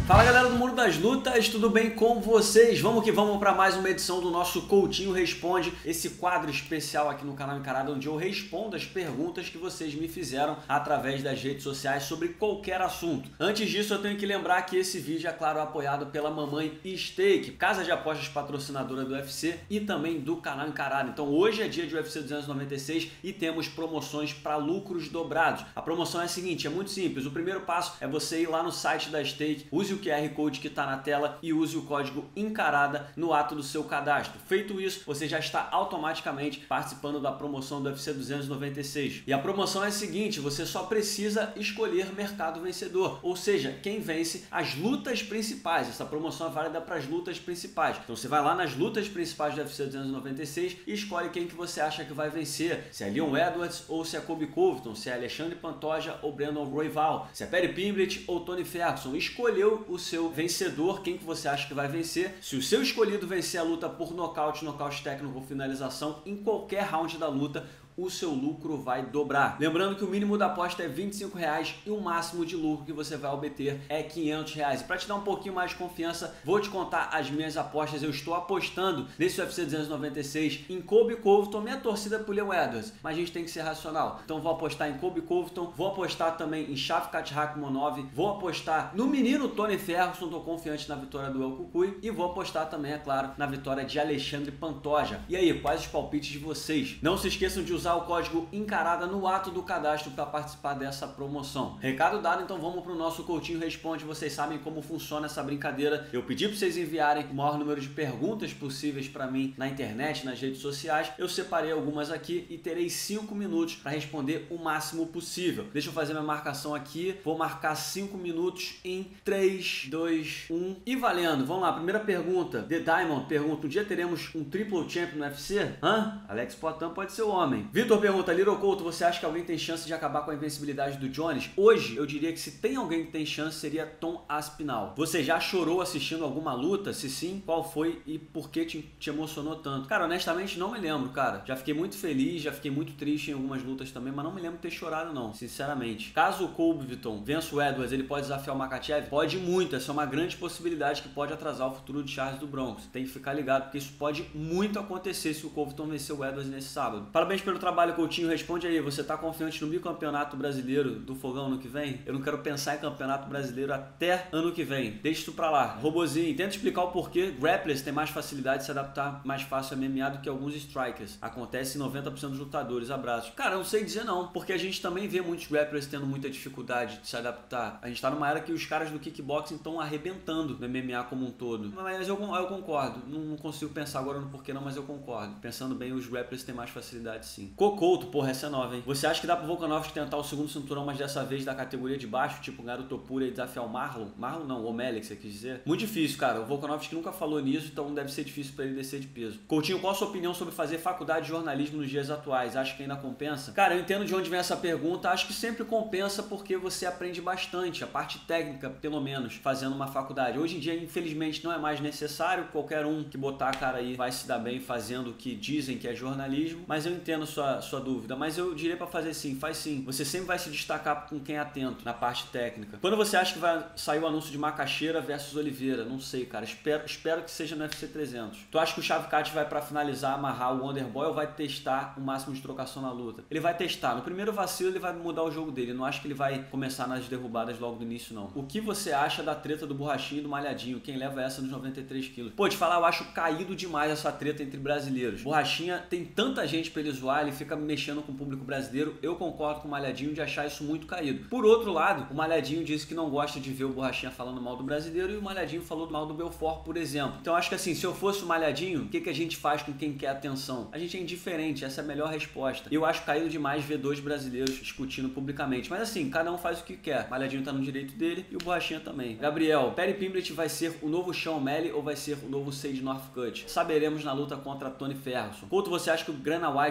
Fala galera do Mundo das Lutas, tudo bem com vocês? Vamos que vamos para mais uma edição do nosso Coutinho Responde, esse quadro especial aqui no canal Encarada, onde eu respondo as perguntas que vocês me fizeram através das redes sociais sobre qualquer assunto. Antes disso, eu tenho que lembrar que esse vídeo é, claro, apoiado pela Mamãe Stake, casa de apostas patrocinadora do UFC e também do canal Encarada. Então hoje é dia de UFC 296 e temos promoções para lucros dobrados. A promoção é a seguinte, é muito simples. O primeiro passo é você ir lá no site da Stake, use o QR Code que está na tela e use o código ENCARADA no ato do seu cadastro. Feito isso, você já está automaticamente participando da promoção do UFC 296. E a promoção é a seguinte, você só precisa escolher mercado vencedor, ou seja, quem vence as lutas principais. Essa promoção é válida para as lutas principais. Então você vai lá nas lutas principais do UFC 296 e escolhe quem que você acha que vai vencer. Se é Leon Edwards ou se é Colby Covington, se é Alexandre Pantoja ou Brandon Royval, se é Paddy Pimblett ou Tony Ferguson. Escolheu o seu vencedor, quem que você acha que vai vencer. Se o seu escolhido vencer a luta por nocaute, nocaute técnico ou finalização, em qualquer round da luta, o seu lucro vai dobrar. Lembrando que o mínimo da aposta é R$25 e o máximo de lucro que você vai obter é R$500. E para te dar um pouquinho mais de confiança, vou te contar as minhas apostas. Eu estou apostando nesse UFC 296 em Colby Covington, minha torcida por Leon Edwards, mas a gente tem que ser racional. Então vou apostar em Colby Covington, vou apostar também em Shavkat Rakhmonov, vou apostar no menino Tony Ferguson, estou confiante na vitória do El Cucuy, e vou apostar também, é claro, na vitória de Alexandre Pantoja. E aí, quais os palpites de vocês? Não se esqueçam de usar o código ENCARADA no ato do cadastro para participar dessa promoção. Recado dado, então vamos para o nosso Coutinho Responde. Vocês sabem como funciona essa brincadeira. Eu pedi para vocês enviarem o maior número de perguntas possíveis para mim na internet, nas redes sociais. Eu separei algumas aqui e terei 5 minutos para responder o máximo possível. Deixa eu fazer minha marcação aqui. Vou marcar 5 minutos em 3, 2, 1 e valendo. Vamos lá, primeira pergunta. The Diamond pergunta, um dia teremos um triple champ no UFC? Hã? Alex Poatan pode ser o homem. Vitor pergunta, Little Couto, você acha que alguém tem chance de acabar com a invencibilidade do Jones? Hoje, eu diria que se tem alguém que tem chance, seria Tom Aspinall. Você já chorou assistindo alguma luta? Se sim, qual foi e por que te emocionou tanto? Cara, honestamente, não me lembro, cara. Já fiquei muito feliz, já fiquei muito triste em algumas lutas também, mas não me lembro de ter chorado, não, sinceramente. Caso o Covington vença o Edwards, ele pode desafiar o Makhachev? Pode muito, essa é uma grande possibilidade que pode atrasar o futuro de Charles do Bronx. Tem que ficar ligado, porque isso pode muito acontecer se o Covington vencer o Edwards nesse sábado. Parabéns pelo trabalho, Coutinho. Responde aí, você tá confiante no bicampeonato brasileiro do Fogão ano que vem? Eu não quero pensar em campeonato brasileiro até ano que vem. Deixa isso pra lá. Robozinho, tenta explicar o porquê grapplers têm mais facilidade de se adaptar mais fácil a MMA do que alguns strikers. Acontece em 90% dos lutadores. Abraços. Cara, eu não sei dizer não, porque a gente também vê muitos grapplers tendo muita dificuldade de se adaptar. A gente tá numa era que os caras do kickboxing estão arrebentando no MMA como um todo. Mas eu concordo. Não consigo pensar agora no porquê não, mas eu concordo. Pensando bem, os grapplers têm mais facilidade sim. Couto, porra, essa é nova, hein? Você acha que dá pro Volkanovski tentar o segundo cinturão, mas dessa vez da categoria de baixo, tipo Garoto Pura, e desafiar o Marlon? Marlon não, o O'Malley, que você quis dizer? Muito difícil, cara. O Volkanovski nunca falou nisso, então deve ser difícil pra ele descer de peso. Coutinho, qual a sua opinião sobre fazer faculdade de jornalismo nos dias atuais? Acha que ainda compensa? Cara, eu entendo de onde vem essa pergunta. Acho que sempre compensa porque você aprende bastante, a parte técnica, pelo menos, fazendo uma faculdade. Hoje em dia, infelizmente, não é mais necessário. Qualquer um que botar a cara aí vai se dar bem fazendo o que dizem que é jornalismo, mas eu entendo sua dúvida. Mas eu diria pra fazer sim, faz sim. Você sempre vai se destacar com quem é atento na parte técnica. Quando você acha que vai sair o anúncio de Macaxeira versus Oliveira? Não sei, cara. Espero que seja no UFC 300. Tu acha que o Shavkat vai pra finalizar, amarrar o Wonderboy ou vai testar o máximo de trocação na luta? Ele vai testar. No primeiro vacilo ele vai mudar o jogo dele. Eu não acho que ele vai começar nas derrubadas logo do início, não. O que você acha da treta do Borrachinho e do Malhadinho? Quem leva essa nos 93 quilos? Pô, te falar, eu acho caído demais essa treta entre brasileiros. Borrachinha tem tanta gente pra ele zoar, ele fica mexendo com o público brasileiro. Eu concordo com o Malhadinho de achar isso muito caído. Por outro lado, o Malhadinho disse que não gosta de ver o Borrachinha falando mal do brasileiro e o Malhadinho falou mal do Belfort, por exemplo. Então acho que assim, se eu fosse o Malhadinho, o que a gente faz com quem quer atenção? A gente é indiferente, essa é a melhor resposta. Eu acho caído demais ver dois brasileiros discutindo publicamente. Mas assim, cada um faz o que quer. O Malhadinho tá no direito dele e o Borrachinha também. Gabriel, Paddy Pimblett vai ser o novo Sean O'Malley ou vai ser o novo Sage Northcutt? Saberemos na luta contra Tony Ferguson. Couto, você acha que o Grana White tem algum tipo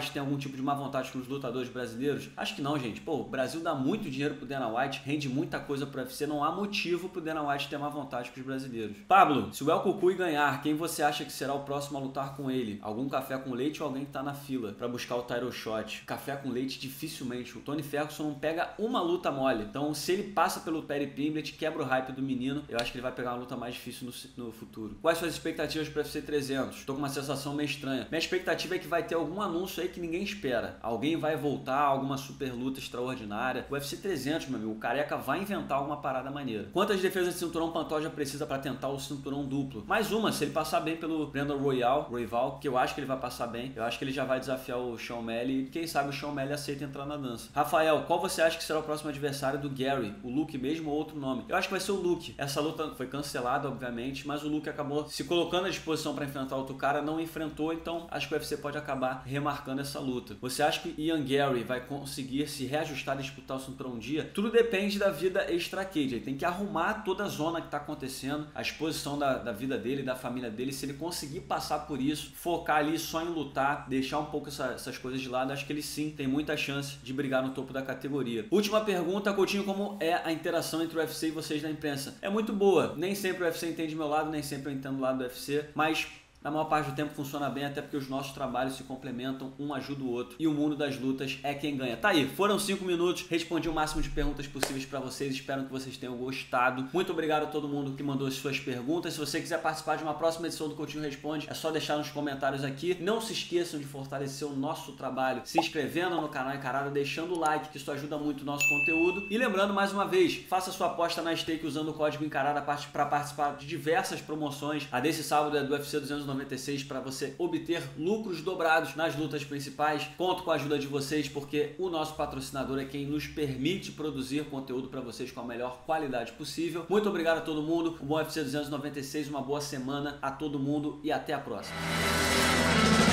tipo de má vontade com os lutadores brasileiros? Acho que não, gente. Pô, o Brasil dá muito dinheiro pro Dana White, rende muita coisa pro UFC, não há motivo pro Dana White ter má vontade com os brasileiros. Pablo, se o El Cucuy ganhar, quem você acha que será o próximo a lutar com ele? Algum café com leite ou alguém que tá na fila pra buscar o title shot? Café com leite dificilmente. O Tony Ferguson não pega uma luta mole. Então, se ele passa pelo Paddy Pimblett, quebra o hype do menino, eu acho que ele vai pegar uma luta mais difícil no futuro. Quais suas expectativas pro UFC 300? Tô com uma sensação meio estranha. Minha expectativa é que vai ter algum anúncio aí que ninguém espera. Alguém vai voltar, alguma super luta extraordinária. O UFC 300, meu amigo, o Careca vai inventar alguma parada maneira. Quantas defesas de cinturão Pantoja precisa para tentar o cinturão duplo? Mais uma, se ele passar bem pelo Brandon Royval, que eu acho que ele vai passar bem. Eu acho que ele já vai desafiar o Sean O'Malley e quem sabe o Sean O'Malley aceita entrar na dança. Rafael, qual você acha que será o próximo adversário do Gary? O Luke mesmo ou outro nome? Eu acho que vai ser o Luke. Essa luta foi cancelada, obviamente, mas o Luke acabou se colocando à disposição para enfrentar outro cara, não enfrentou, então acho que o UFC pode acabar remarcando essa luta. Você acha que Ian Gary vai conseguir se reajustar e disputar o cinturão um dia? Tudo depende da vida extra-cage. Ele tem que arrumar toda a zona que está acontecendo, a exposição da vida dele, da família dele. Se ele conseguir passar por isso, focar ali só em lutar, deixar um pouco essas coisas de lado, acho que ele sim tem muita chance de brigar no topo da categoria. Última pergunta, Coutinho, como é a interação entre o UFC e vocês da imprensa? É muito boa. Nem sempre o UFC entende meu lado, nem sempre eu entendo o lado do UFC, mas na maior parte do tempo funciona bem, até porque os nossos trabalhos se complementam, um ajuda o outro e o mundo das lutas é quem ganha. Tá aí, foram 5 minutos, respondi o máximo de perguntas possíveis para vocês, espero que vocês tenham gostado. Muito obrigado a todo mundo que mandou as suas perguntas. Se você quiser participar de uma próxima edição do Coutinho Responde, é só deixar nos comentários aqui. Não se esqueçam de fortalecer o nosso trabalho, se inscrevendo no canal Encarada, deixando o like, que isso ajuda muito o nosso conteúdo. E lembrando mais uma vez, faça sua aposta na stake usando o código Encarada para participar de diversas promoções. A desse sábado é do UFC 296 para você obter lucros dobrados nas lutas principais. Conto com a ajuda de vocês porque o nosso patrocinador é quem nos permite produzir conteúdo para vocês com a melhor qualidade possível. Muito obrigado a todo mundo, um bom UFC 296, uma boa semana a todo mundo e até a próxima.